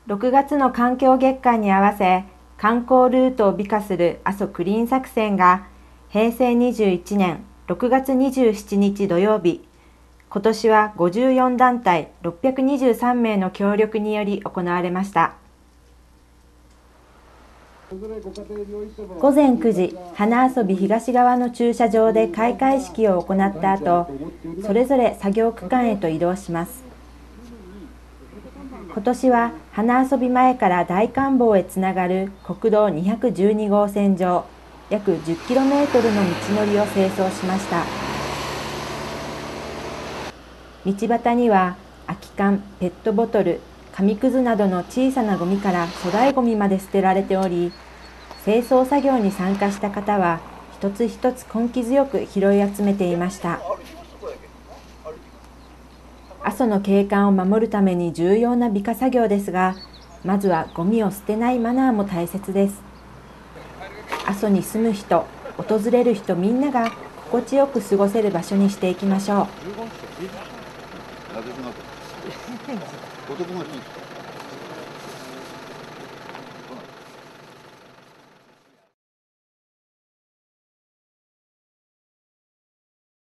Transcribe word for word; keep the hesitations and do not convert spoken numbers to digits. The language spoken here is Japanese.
ろくがつの環境月間に合わせ、観光ルートを美化する阿蘇クリーン作戦が、へいせいにじゅういちねんろくがつにじゅうしちにち土曜日、今年はごじゅうよんだんたいろっぴゃくにじゅうさんめいの協力により行われました。ごぜんくじ、花遊び東側の駐車場で開会式を行った後、それぞれ作業区間へと移動します。今年は花遊び前から大観峰へつながる国道にひゃくじゅうにごうせん上、約 じゅっキロメートル の道のりを清掃しました。道端には空き缶、ペットボトル、紙くずなどの小さなゴミから粗大ゴミまで捨てられており、清掃作業に参加した方は一つ一つ根気強く拾い集めていました。阿蘇の景観を守るために重要な美化作業ですが、まずはゴミを捨てないマナーも大切です。阿蘇に住む人、訪れる人みんなが心地よく過ごせる場所にしていきましょう。